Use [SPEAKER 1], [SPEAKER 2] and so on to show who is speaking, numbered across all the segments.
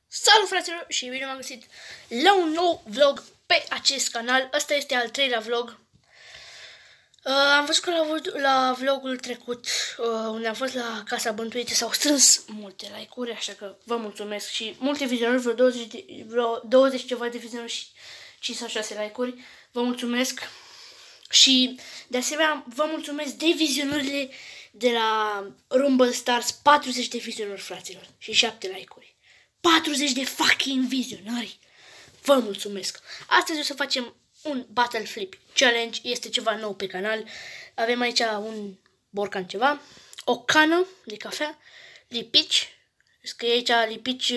[SPEAKER 1] Salut fraților și bine m-am găsit la un nou vlog pe acest canal. Ăsta este al treilea vlog. Am văzut că la vlogul trecut, unde am fost la Casa Bântuită, s-au strâns multe like-uri, așa că vă mulțumesc și multe vizionări, vreo 20 ceva de vizionări și 5 sau 6 like-uri. Vă mulțumesc și de asemenea vă mulțumesc de vizionările de la Rumble Stars, 40 de vizionări fraților și 7 like-uri. 40 de fucking vizionări. Vă mulțumesc. Astăzi o să facem un Battle Flip Challenge. Este ceva nou pe canal. Avem aici un borcan ceva, o cană de cafea, lipici. Scrie aici lipici,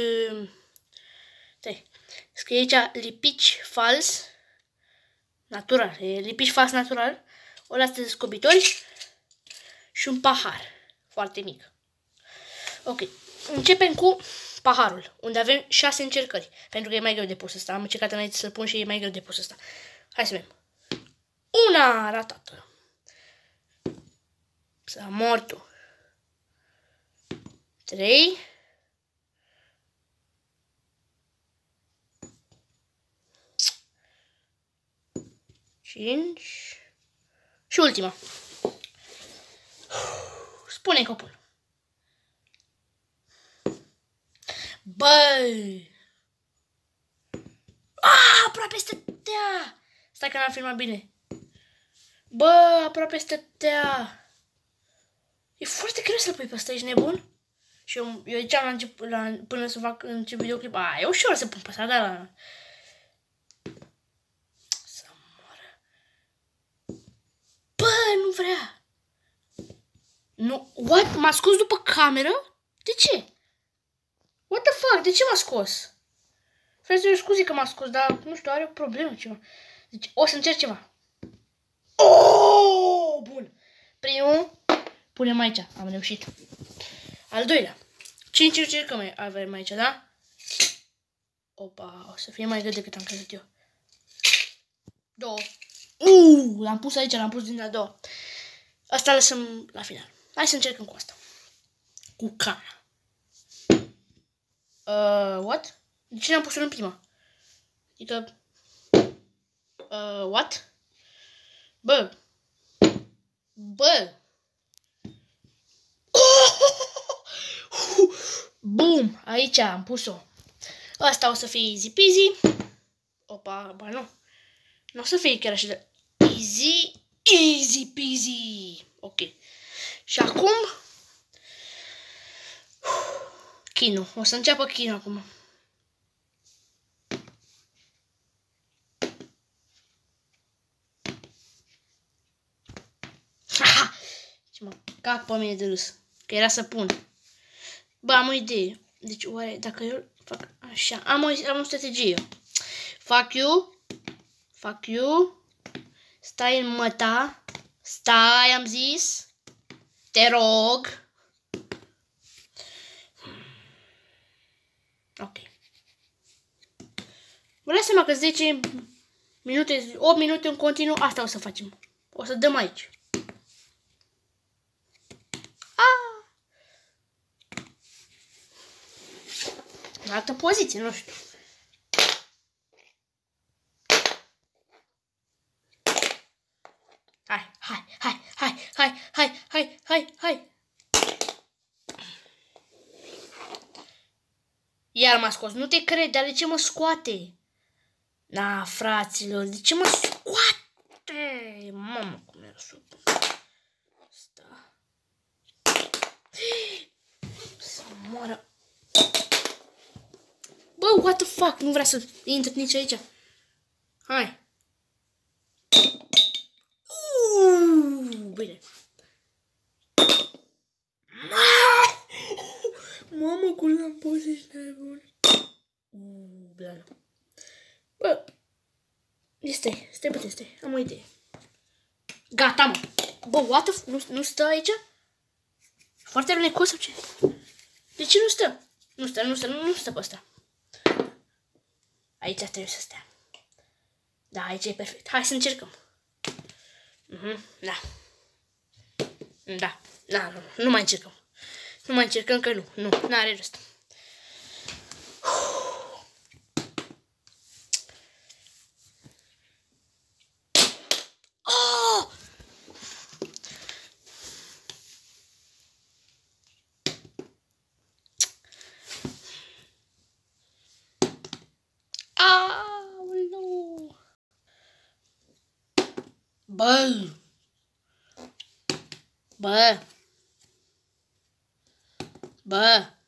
[SPEAKER 1] scrie aici lipici fals natural. E lipici fals natural. O lasă de scobitori și un pahar foarte mic. Ok. Începem cu paharul, unde avem 6 încercări, pentru că e mai greu de pus ăsta. Am încercat înainte să-l pun și e mai greu de pus ăsta. Hai să vedem. Una ratată. S-a mortul. 3. 5. Și ultima. Spune copul. Băi! Aproape stătea! Stai că n-am filmat bine. Bă, aproape stătea! E foarte greu să-l pui pe ăsta, ești nebun? Și eu ziceam până să fac încep videoclip, e ușor să pun pe ăsta, dar... Să moară. Bă, nu vrea! Nu, what? M-a scos după cameră? De ce? What the fuck? De ce m-a scos? Fraților, scuze că m-a scos, dar nu știu, are o problemă ceva. Deci o să încerc ceva. Oh, bun. Primul, punem aici. Am reușit. Al doilea. 5 încercări avem aici, da? Opa, o să fie mai greu decât am crezut eu. 2. L-am pus aici, l-am pus din a doua. Asta lăsăm la final. Hai să încercăm cu asta. Cu cana. What? De ce n-am pus-o în prima? Adică... what? Bă! Bă! Bum! Aici am pus-o. Asta o să fie easy peasy. Opa, ba nu. Nu o să fie chiar așa de easy peasy. Ok. Și acum... Chinu. O să înceapă chinu acum. Haha! Ce mă cac pe mine de râs. Că era să pun. Bă, am o idee. Deci, oare, dacă eu fac așa... Am o strategie. Fac you. Stai în măta. Stai, am zis. Te rog. Ok. Vă dați seama că 10 minute, 8 minute în continuu, asta o să facem. O să dăm aici. În altă poziție, nu știu. Hai. Iar m-a scos. Nu te cred, dar de ce mă scoate? Na, fraților, de ce mă scoate? Mamă, cum era supă. Asta. Să moară. Bă, what the fuck? Nu vrea să intre nici aici. Hai. Bine. Mamă, cum l-am pus, ești nebun. Blană. Bă. Stai. Am o idee. Gata, mă. Bă, what the fuck? Nu stă aici? Foarte rănecos sau ce? De ce nu stă? Nu stă pe ăsta. Aici trebuie să stea. Da, aici e perfect. Hai să încercăm. Da. Nu mai încercăm. Nu, n-are rost. Bă! Bă! Bă!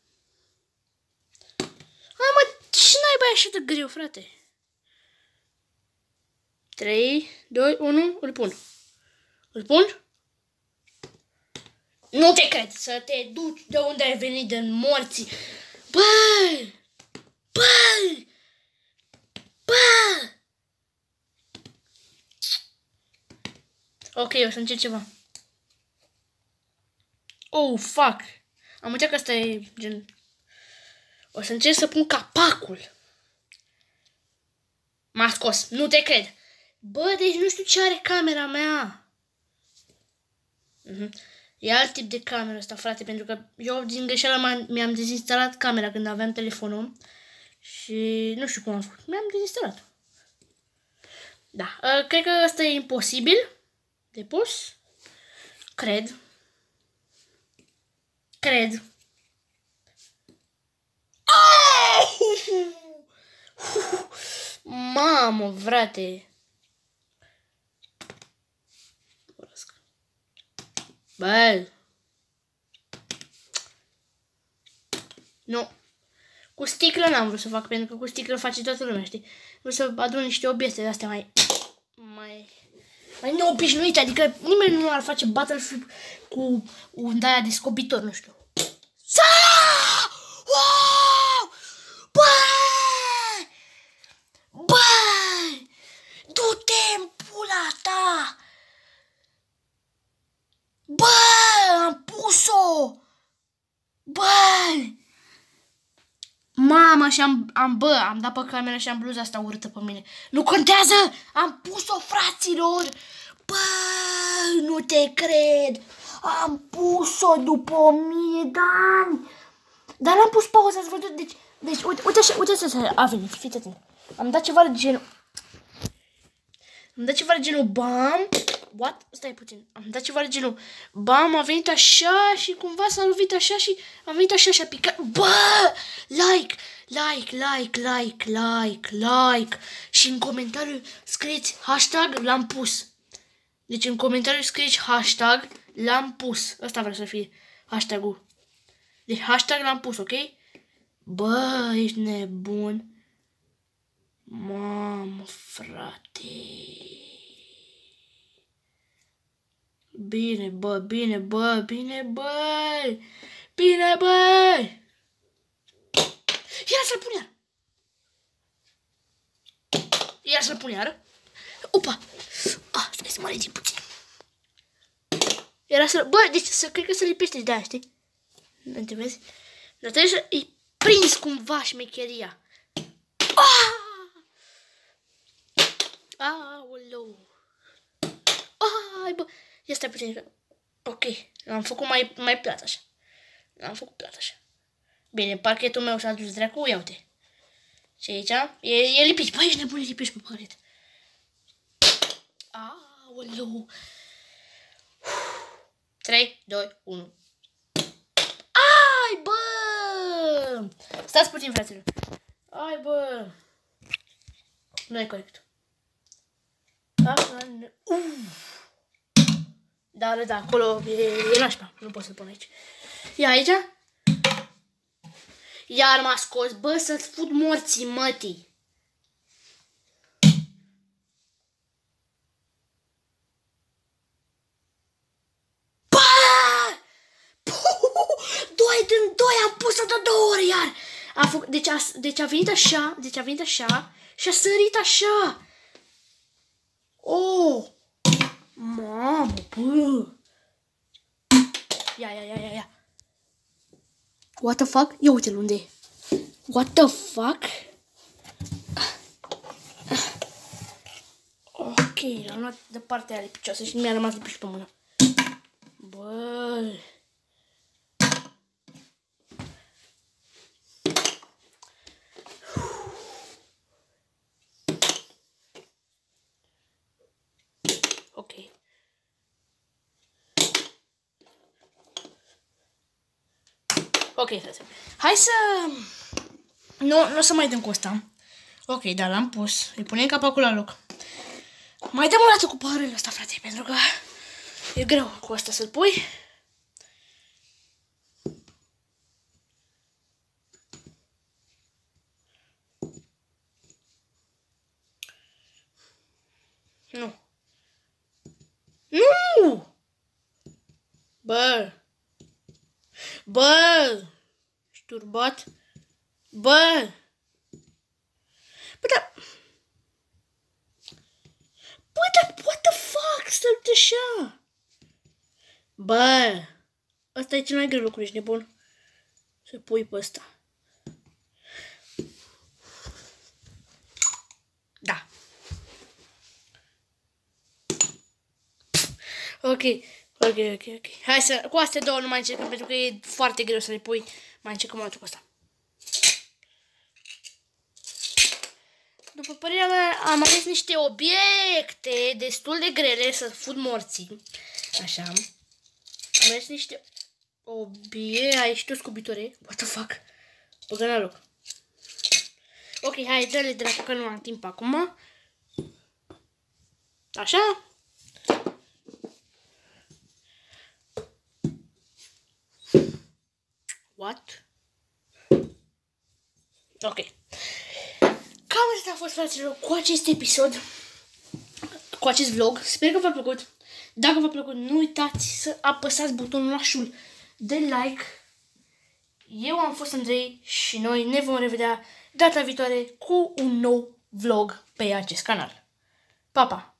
[SPEAKER 1] Hai mă, ce n-ai așa de greu, frate? 3, 2, 1, îl pun. Îl pun? Nu te cred, să te duci de unde ai venit, de morții. Bă! Bă! Bă! Ok, o să încerc ceva. Oh, fuck. Am uitat că asta e gen... O să încerc să pun capacul. M-a scos, nu te cred. Bă, deci nu știu ce are camera mea. E alt tip de cameră asta, frate, pentru că eu din greșeală mi-am dezinstalat camera când aveam telefonul. Și nu știu cum am făcut. Mi-am dezinstalat. Da, cred că asta e imposibil de pus. Cred. Mamă, frate. Bă. Nu. Cu sticlă n-am vrut să fac, pentru că cu sticlă face toată lumea, știi? Vreau să adun niște obiecte de astea mai neobișnuite, adică nimeni nu ar face Battlefield cu un de-aia descopitor, nu știu. Wow! Bă! Bă! Du-te în pula ta! Bă! Am pus-o! Bă! Mama, și am dat pe camera și am bluza asta urâtă pe mine. Nu contează! Am pus-o, fraților! Bă, nu te cred! Am pus-o după 1000 de ani! Dar n-am pus pauză, ați văzut? Deci uite așa, a venit, fiți atent. Am dat ceva de genul... bam! What? Stai puțin. Am dat ceva de genul... Bam, a venit așa și cumva s-a lovit așa și a venit așa și a picat... Bă! Like! Și în comentariu scrieți hashtag l-am pus. Deci în comentariu scrieți hashtag l-am pus. Asta vreau să fie hashtag-ul. Deci hashtag l-am pus, ok? Bă, ești nebun. Mamă, frate. Bine, bă. Ia să-l pun iar. Opa! Stai să mă ridic puțin. Bă, deci cred că se lipește de aia, știi? Nu te vezi? Dar trebuie să-i prins cumva șmecheria. Aoleu. Ai, bă. Ia stai puțin. Ok. L-am făcut mai plat așa. Bine, parchetul meu s-a dus dracu. Ia uite. Și aici? E lipit. Bă, ești nebun, e lipit pe parchet. Aoleu. 3, 2, 1. Ai, bă! Stați puțin, fraților. Ai, bă! Nu e corect. Da, acolo e nașpa. Nu pot să-l pun aici. Ia aici. Iar m-a scos, bă, să-ți fut morții, mătii. Bă! 2 din 2, am pus-o de 2 ori iar. Deci a venit așa și a sărit așa. Oh! Mamă, bă! Ia. What the fuck? Ia uite-l unde e. What the fuck? Ok, l-am luat de partea aia lipicioasă și mi-a rămas lipit pe mână. Bă! Ok. Ok, frate. Hai să... Nu o să mai dăm cu ăsta. Ok, dar l-am pus. Îi punem capacul la loc. Mai dăm o dată cu paharele ăsta, frate, pentru că e greu cu asta să-l pui. Nu. Nu! Bă! Bă! Ești turbat? Bă! Bă, dar... Bă, dar what the fuck? Stai așa! Bă! Ăsta e cel mai greu lucru, ești nebun? Să pui pe ăsta. Da. Ok. Hai să, cu astea două nu mai încercăm, pentru că e foarte greu să le pui. Mai încercăm altul cu asta. După părerea mea, am ales niște obiecte destul de grele să fut morții. Așa. Am ales niște obiecte. Ai și tu scubitore. What the fuck? Băgă la loc. Ok, hai, dă-le dracu, că nu am timp acum. Așa. What? Ok. Cam asta a fost, fraților, cu acest episod, cu acest vlog. Sper că v-a plăcut. Dacă v-a plăcut, nu uitați să apăsați butonul de like. Eu am fost Andrei și noi ne vom revedea data viitoare cu un nou vlog pe acest canal. Pa, pa!